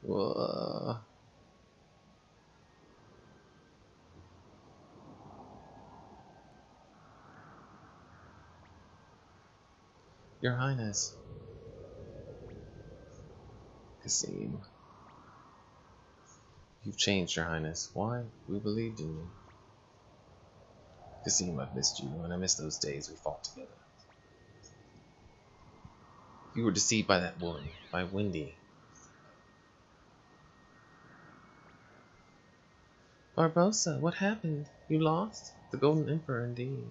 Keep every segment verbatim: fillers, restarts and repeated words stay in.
Whoa. Your Highness. Kasim. You've changed, Your Highness. Why? We believed in you. Kasim, I've missed you, and I miss those days we fought together. You were deceived by that woman, by Wendy. Barbossa, what happened? You lost? The Golden Emperor, indeed.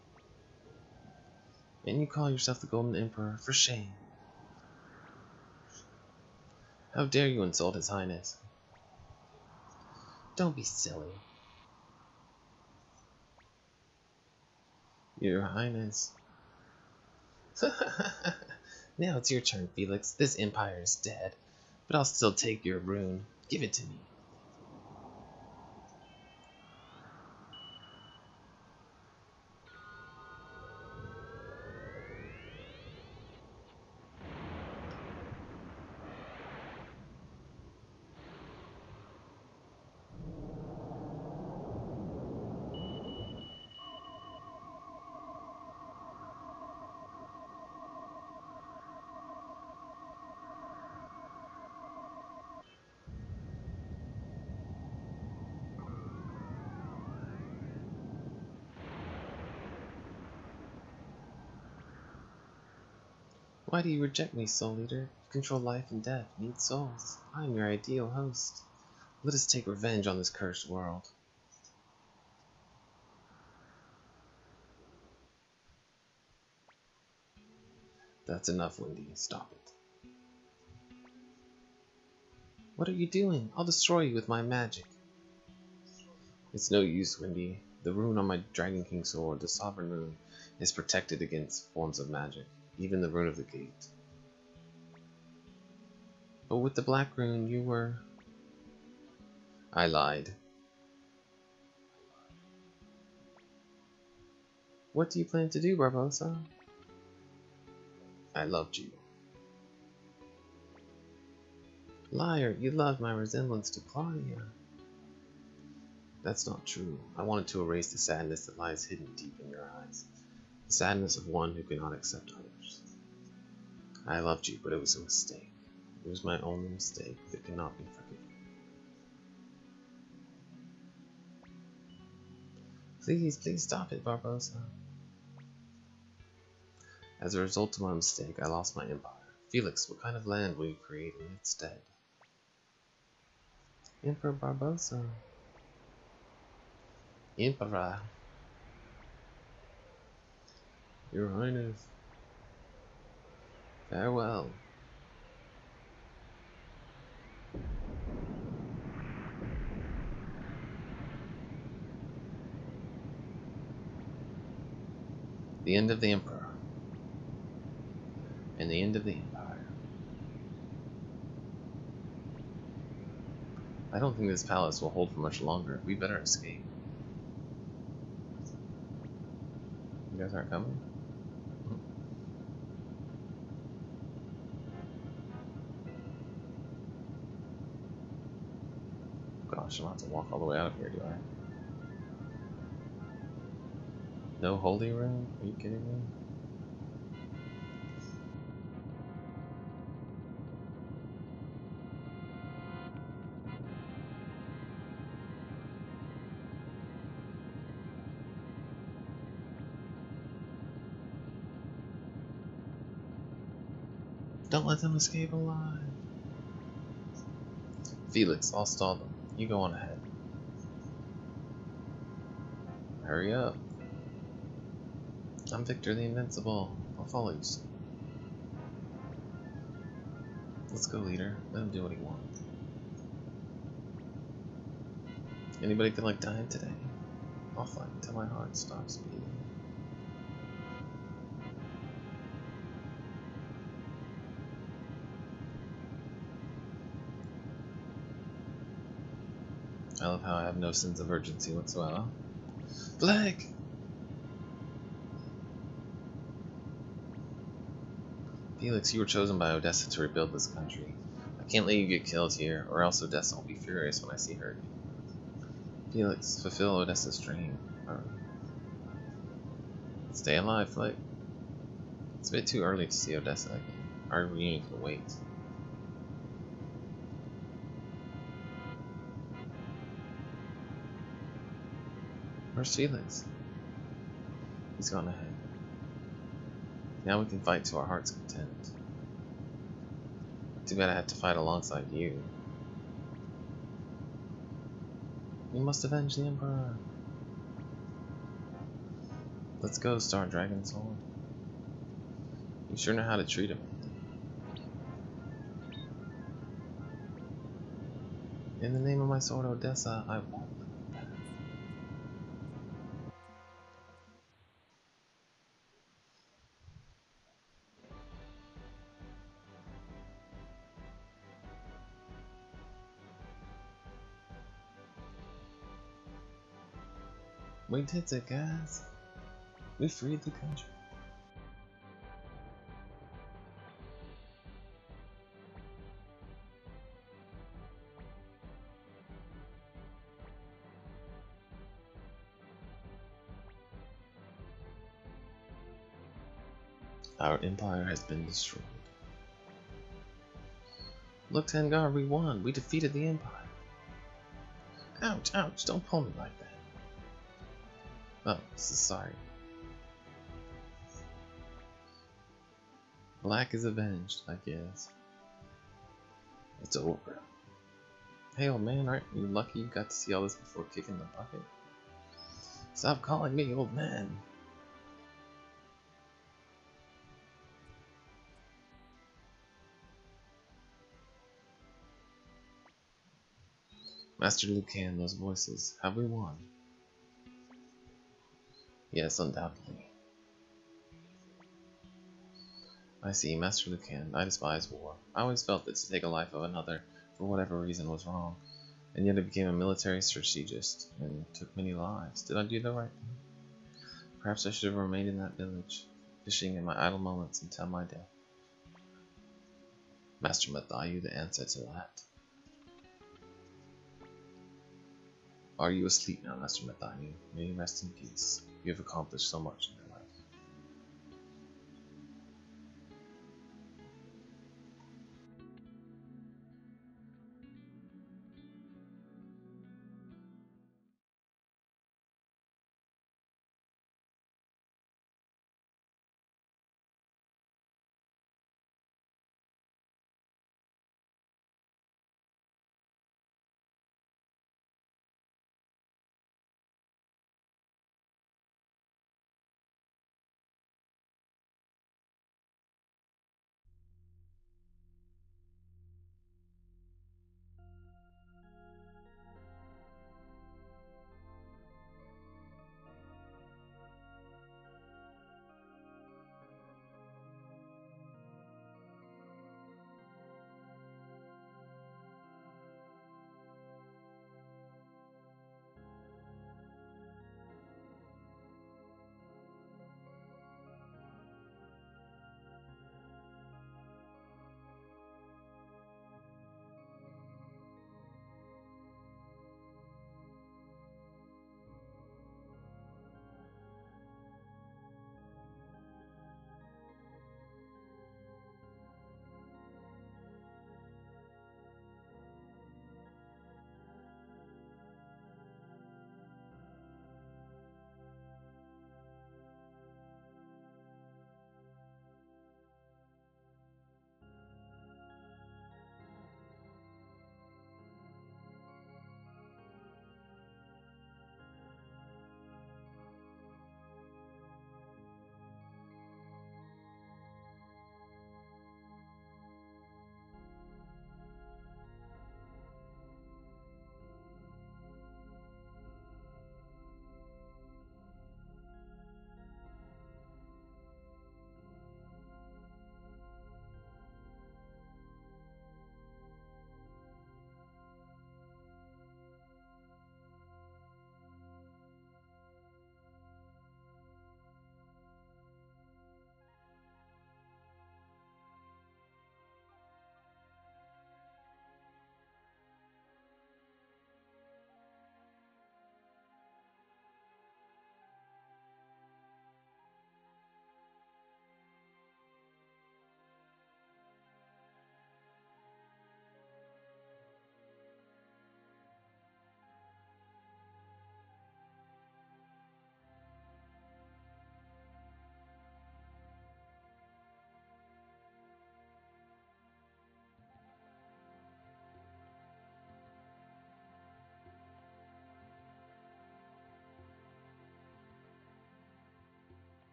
And you call yourself the Golden Emperor? For shame. How dare you insult His Highness? Don't be silly. Your Highness. Now it's your turn, Felix. This empire is dead. But I'll still take your rune. Give it to me. Why do you reject me, Soul Eater? You control life and death, need souls. I am your ideal host. Let us take revenge on this cursed world. That's enough, Wendy. Stop it. What are you doing? I'll destroy you with my magic. It's no use, Wendy. The rune on my Dragon King sword, the Sovereign Rune, is protected against forms of magic, even the rune of the gate. But with the black rune, you were... I lied. What do you plan to do, Barbossa? I loved you. Liar, you loved my resemblance to Claudia. That's not true. I wanted to erase the sadness that lies hidden deep in your eyes. The sadness of one who cannot accept others. I loved you, but it was a mistake. It was my only mistake that cannot be forgiven. Please, please stop it, Barbossa. As a result of my mistake, I lost my empire. Felix, what kind of land will you create in its stead? Emperor Barbossa. Emperor. Your Highness. Farewell. The end of the Emperor. And the end of the Empire. I don't think this palace will hold for much longer. We better escape. You guys aren't coming? Gosh, I'm gonna have to walk all the way out of here, do I? No holy rune? Are you kidding me? Don't let them escape alive. Felix, I'll stall them. You go on ahead. Hurry up. I'm Victor the Invincible. I'll follow you soon. Let's go, leader. Let him do what he wants. Anybody feel like dying today? I'll fight until my heart stops beating. I love how I have no sense of urgency whatsoever. Flag! Felix, you were chosen by Odessa to rebuild this country. I Can't let you get killed here, or else Odessa will be furious when I see her. Felix, fulfill Odessa's dream. Or stay alive, Flick. It's a bit too early to see Odessa again. Our reunion can wait. Where's Felix? He's gone ahead. Now we can fight to our heart's content. Too bad I had to fight alongside you. We must avenge the Emperor. Let's go, Star Dragon Soul. You sure know how to treat him. In the name of my sword, Odessa, I won't let you pass. We did it, guys. We freed the country. Our empire has been destroyed. Look, Tengar, we won. We defeated the empire. Ouch, ouch, don't pull me like that. Oh, so sorry. Black is avenged, I guess. It's over. Hey, old man, aren't you lucky you got to see all this before kicking the bucket? Stop calling me old man. Master Lucan, those voices. Have we won? Yes, undoubtedly. I see, Master Lucan. I despise war. I always felt that to take a life of another, for whatever reason, was wrong. And yet I became a military strategist, and took many lives. Did I do the right thing? Perhaps I should have remained in that village, fishing in my idle moments until my death. Master Mathayu, the answer to that. Are you asleep now, Master Mathayu? May you rest in peace. You have accomplished so much in your life.